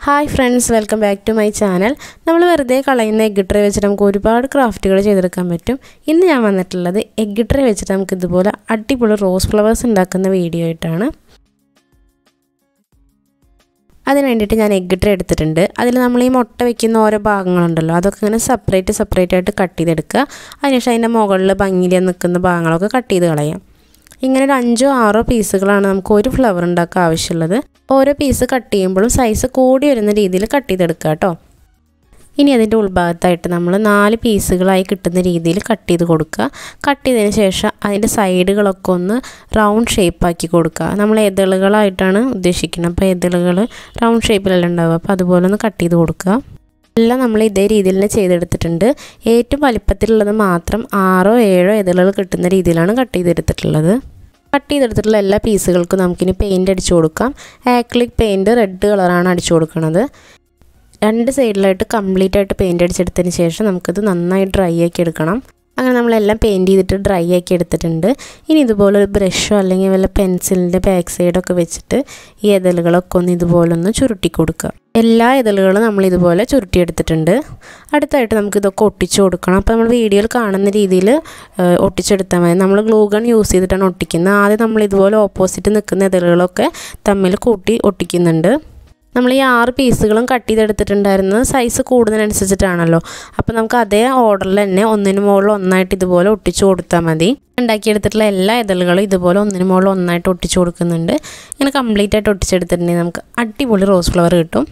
Hi friends, welcome back to my channel. നമ്മൾ വെറുതെ കളയുന്ന എഗ് ട്രേ വെച്ചിട്ട് നമുക്ക് ഒരുപാട് ക്രാഫ്റ്റുകൾ ചെയ്തെടുക്കാൻ പറ്റും. ഇന്ന് ഞാൻ വന്നിട്ടുള്ളത് എഗ് ട്രേ വെച്ചിട്ട് നമുക്ക് ഇതുപോലെ അടിപൊളി റോസ് ഫ്ലവേഴ്സ് ഉണ്ടാക്കുന്ന വീഡിയോ ആയിട്ടാണ്. അതിനു വേണ്ടിയിട്ട് ഞാൻ എഗ് ട്രേ എടുത്തിട്ടുണ്ട്. അതിൽ നമ്മൾ ഈ മുട്ട വെക്കുന്ന ഓരോ ഭാഗങ്ങളുണ്ടല്ലോ അതൊക്കെ ഇങ്ങനെ സെപ്പറേറ്റ് ആയിട്ട് കട്ട് ചെയ്തെടുക്കുക. അതിനുശേഷം അതിൻ്റെ മുകളിൽ ഭംഗിയിൽ നിൽക്കുന്ന ഭാഗങ്ങളൊക്കെ കട്ട് ചെയ്ത് കളയാം. ഇങ്ങനെ ഒരു 5-6 പീസുകളാണ് നമുക്ക് ഒരു ഫ്ലവർ ഉണ്ടാക്കാൻ ആവശ്യമുള്ളത്. ഓരോ പീസ് കട്ട് ചെയ്യുമ്പോഴും സൈസ് കൂടി വരുന്ന രീതിയിൽ കട്ട് ചെയ്തെടുക്കുക കേട്ടോ. ഇനി അതിൻ്റെ ഉൾഭാഗത്തായിട്ട് നമ്മൾ 4 പീസുകളായി കിട്ടുന്ന രീതിയിൽ കട്ട് ചെയ്ത് കൊടുക്കുക. കട്ട് ചെയ്തതിന് ശേഷം അതിൻ്റെ സൈഡുകളൊക്കെ ഒന്ന് റൗണ്ട് ഷേപ്പാക്കി കൊടുക്കുക. നമ്മൾ എതളുകളായിട്ടാണ് ഉദ്ദേശിക്കുന്നത്. അപ്പോൾ എതളുകൾ റൗണ്ട് ഷേപ്പിലെല്ലാം ഉണ്ടാവുക. അപ്പോൾ അതുപോലെ ഒന്ന് കട്ട് ചെയ്ത് കൊടുക്കുക. എല്ലാം നമ്മൾ ഇതേ രീതിയിൽ തന്നെ ചെയ്തെടുത്തിട്ടുണ്ട്. ഏറ്റവും വലിപ്പത്തിലുള്ളത് മാത്രം 6-7 എതളുകൾ കിട്ടുന്ന രീതിയിലാണ് കട്ട് ചെയ്തെടുത്തിട്ടുള്ളത്. കട്ട് ചെയ്തെടുത്തിട്ടുള്ള എല്ലാ പീസുകൾക്കും നമുക്കിനി പെയിൻറ് അടിച്ചു കൊടുക്കാം. ആക്രിലിക് പെയിൻറ് റെഡ് കളറാണ് അടിച്ചു കൊടുക്കുന്നത്. 2 സൈഡിലായിട്ട് കംപ്ലീറ്റ് ആയിട്ട് പെയിൻറ് അടിച്ചെടുത്തതിന് ശേഷം നമുക്കിത് നന്നായി ഡ്രൈ ആക്കി എടുക്കണം. അങ്ങനെ നമ്മളെല്ലാം പെയിൻറ് ചെയ്തിട്ട് ഡ്രൈ ആക്കി എടുത്തിട്ടുണ്ട്. ഇനി ഇതുപോലെ ഒരു ബ്രഷോ അല്ലെങ്കിൽ വല്ല പെൻസിലിൻ്റെ ബാക്ക് സൈഡൊക്കെ വെച്ചിട്ട് ഈ എതളുകളൊക്കെ ഒന്ന് ഇതുപോലെ ഒന്ന് ചുരുട്ടി കൊടുക്കുക. എല്ലാ എതളുകളും നമ്മൾ ഇതുപോലെ ചുരുട്ടിയെടുത്തിട്ടുണ്ട്. അടുത്തായിട്ട് നമുക്ക് ഇതൊക്കെ ഒട്ടിച്ചു കൊടുക്കണം. അപ്പോൾ നമ്മൾ വീഡിയോയിൽ കാണുന്ന രീതിയിൽ ഒട്ടിച്ചെടുത്താൽ മതി. നമ്മൾ ഗ്ലൂ ഗൺ യൂസ് ചെയ്തിട്ടാണ് ഒട്ടിക്കുന്നത്. ആദ്യം നമ്മൾ ഇതുപോലെ ഓപ്പോസിറ്റ് നിൽക്കുന്ന എതളുകളൊക്കെ തമ്മിൽ കൂട്ടി ഒട്ടിക്കുന്നുണ്ട്. നമ്മൾ ഈ 6 പീസുകളും കട്ട് ചെയ്തെടുത്തിട്ടുണ്ടായിരുന്നത് സൈസ് കൂടുന്നതിനനുസരിച്ചിട്ടാണല്ലോ. അപ്പോൾ നമുക്ക് അതേ ഓർഡറിൽ തന്നെ ഒന്നിന് മുകളിൽ ഒന്നായിട്ട് ഇതുപോലെ ഒട്ടിച്ചു കൊടുത്താൽ മതി. ഉണ്ടാക്കിയെടുത്തിട്ടുള്ള എല്ലാ എതളുകളും ഇതുപോലെ ഒന്നിന് മുകളിൽ ഒന്നായിട്ട് ഒട്ടിച്ചു കൊടുക്കുന്നുണ്ട്. ഇങ്ങനെ കംപ്ലീറ്റ് ആയിട്ട് ഒട്ടിച്ചെടുത്തിട്ടുണ്ടെങ്കിൽ നമുക്ക് അടിപൊളി റോസ് ഫ്ലവർ കിട്ടും.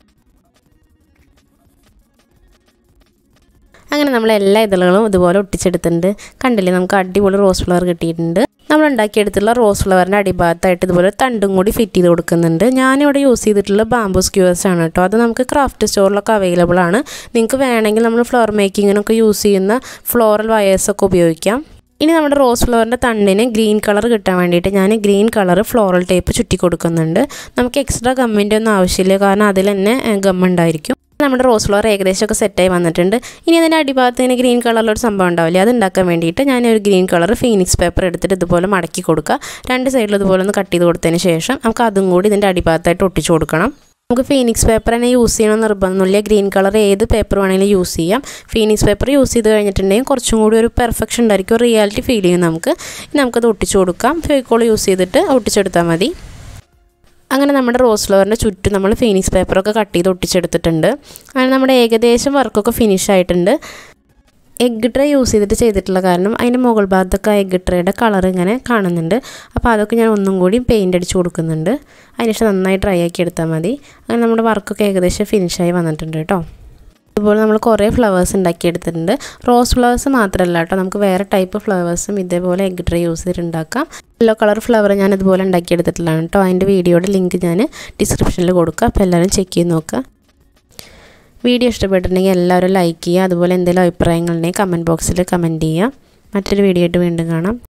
അങ്ങനെ നമ്മൾ എല്ലാ ഇതളുകളും ഇതുപോലെ ഒട്ടിച്ചെടുത്തിട്ടുണ്ട്. കണ്ടില്ലേ, നമുക്ക് അടിപൊളി റോസ് ഫ്ലവർ കിട്ടിയിട്ടുണ്ട്. നമ്മൾ ഉണ്ടാക്കിയെടുത്തുള്ള റോസ് ഫ്ലവറിൻ്റെ അടിഭാഗത്തായിട്ട് ഇതുപോലെ തണ്ടും കൂടി ഫിറ്റ് ചെയ്ത് കൊടുക്കുന്നുണ്ട്. ഞാനിവിടെ യൂസ് ചെയ്തിട്ടുള്ള ബാംബൂ സ്ക്യൂവേഴ്സ് ആണ് കേട്ടോ. അത് നമുക്ക് ക്രാഫ്റ്റ് സ്റ്റോറിലൊക്കെ അവൈലബിൾ ആണ്. നിങ്ങൾക്ക് വേണമെങ്കിൽ നമ്മൾ ഫ്ലവർ മേക്കിങ്ങിനൊക്കെ യൂസ് ചെയ്യുന്ന ഫ്ലോറൽ വയേഴ്സൊക്കെ ഉപയോഗിക്കാം. ഇനി നമ്മുടെ റോസ് ഫ്ലവറിൻ്റെ തണ്ടിന് ഗ്രീൻ കളർ കിട്ടാൻ വേണ്ടിയിട്ട് ഞാൻ ഗ്രീൻ കളർ ഫ്ലോറൽ ടേപ്പ് ചുറ്റി കൊടുക്കുന്നുണ്ട്. നമുക്ക് എക്സ്ട്രാ ഗമ്മിൻ്റെ ഒന്നും ആവശ്യമില്ല, കാരണം അതിൽ തന്നെ ഗമ്മുണ്ടായിരിക്കും. നമ്മുടെ റോസ് ഫ്ലവർ ഏകദേശമൊക്കെ സെറ്റായി വന്നിട്ടുണ്ട്. ഇനി അതിൻ്റെ അടിഭാഗത്ത് ഇങ്ങനെ ഗ്രീൻ കളറിലൊരു സംഭവം ഉണ്ടാവില്ലേ, അത് ഉണ്ടാക്കാൻ വേണ്ടിയിട്ട് ഞാനൊരു ഗ്രീൻ കളർ ഫീനിക്സ് പേപ്പർ എടുത്തിട്ട് ഇതുപോലെ മടക്കി കൊടുക്കുക. 2 സൈഡിൽ ഇതുപോലെ ഒന്ന് കട്ട് ചെയ്ത് കൊടുത്തതിന് ശേഷം നമുക്ക് അതും കൂടി ഇതിൻ്റെ അടിഭാഗത്തായിട്ട് ഒട്ടിച്ചു കൊടുക്കണം. നമുക്ക് ഫീനിക്സ് പേപ്പർ തന്നെ യൂസ് ചെയ്യണമെന്ന് നിർബന്ധമൊന്നുമില്ല. ഗ്രീൻ കളർ ഏത് പേപ്പർ വേണമെങ്കിലും യൂസ് ചെയ്യാം. ഫീനിക്സ് പേപ്പർ യൂസ് ചെയ്ത് കഴിഞ്ഞിട്ടുണ്ടെങ്കിൽ കുറച്ചും കൂടി ഒരു പെർഫെക്ഷൻ ഉണ്ടായിരിക്കും, റിയാലിറ്റി ഫീൽ ചെയ്യും നമുക്ക്. നമുക്കത് ഒട്ടിച്ചു കൊടുക്കാം. ഫെവിക്കോൾ യൂസ് ചെയ്തിട്ട് ഒട്ടിച്ചെടുത്താൽ മതി. അങ്ങനെ നമ്മുടെ റോസ് ഫ്ലവറിൻ്റെ ചുറ്റും നമ്മൾ ഫീനിക്സ് പേപ്പറൊക്കെ കട്ട് ചെയ്ത് ഒട്ടിച്ചെടുത്തിട്ടുണ്ട്. അങ്ങനെ നമ്മുടെ ഏകദേശം വർക്കൊക്കെ ഫിനിഷ് ആയിട്ടുണ്ട്. എഗ് ട്രേ യൂസ് ചെയ്തിട്ടുള്ള കാരണം അതിൻ്റെ മുകൾ ഭാഗത്തൊക്കെ എഗ് ട്രേയുടെ കളർ ഇങ്ങനെ കാണുന്നുണ്ട്. അപ്പോൾ അതൊക്കെ ഞാൻ ഒന്നും കൂടി പെയിൻറ് അടിച്ച് കൊടുക്കുന്നുണ്ട്. അതിനുശേഷം നന്നായി ഡ്രൈ ആക്കി എടുത്താൽ മതി. അങ്ങനെ നമ്മുടെ വർക്കൊക്കെ ഏകദേശം ഫിനിഷായി വന്നിട്ടുണ്ട് കേട്ടോ. ഇതുപോലെ നമ്മൾ കുറേ ഫ്ലവേഴ്സ് ഉണ്ടാക്കിയെടുത്തിട്ടുണ്ട്. റോസ് ഫ്ലവേഴ്സ് മാത്രമല്ല കേട്ടോ, നമുക്ക് വേറെ ടൈപ്പ് ഫ്ലവേഴ്സും ഇതേപോലെ എഗ് ട്രേ യൂസ് ചെയ്തിട്ടുണ്ടാക്കാം. യെല്ലോ കളർ ഫ്ലവർ ഞാൻ ഇതുപോലെ ഉണ്ടാക്കിയെടുത്തിട്ടുള്ളതാണ് കേട്ടോ. അതിൻ്റെ വീഡിയോയുടെ ലിങ്ക് ഞാൻ ഡിസ്ക്രിപ്ഷനിൽ കൊടുക്കുക. അപ്പോൾ എല്ലാവരും ചെക്ക് ചെയ്ത് നോക്കുക. വീഡിയോ ഇഷ്ടപ്പെട്ടിട്ടുണ്ടെങ്കിൽ എല്ലാവരും ലൈക്ക് ചെയ്യുക. അതുപോലെ എന്തെങ്കിലും അഭിപ്രായങ്ങളുണ്ടെങ്കിൽ കമൻറ്റ് ബോക്സിൽ കമൻറ്റ് ചെയ്യുക. മറ്റൊരു വീഡിയോ ആയിട്ട് വീണ്ടും കാണാം.